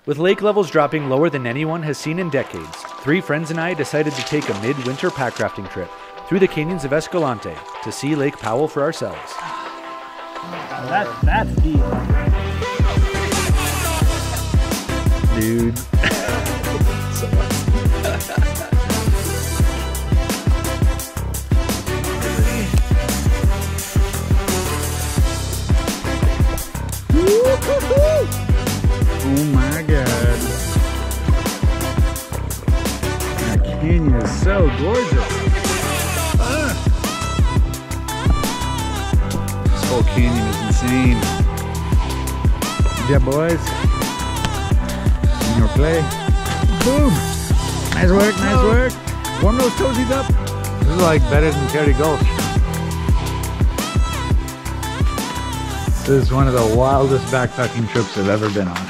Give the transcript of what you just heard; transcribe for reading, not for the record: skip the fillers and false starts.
With lake levels dropping lower than anyone has seen in decades, 3 friends and I decided to take a mid-winter packrafting trip through the canyons of Escalante to see Lake Powell for ourselves. That's deep. Dude. Oh my god. That canyon is so gorgeous. This whole canyon is insane. Yeah, boys. In your play. Boom! Nice work, nice work. Warm those toesies up. This is like better than Terry Gulch. This is one of the wildest backpacking trips I've ever been on.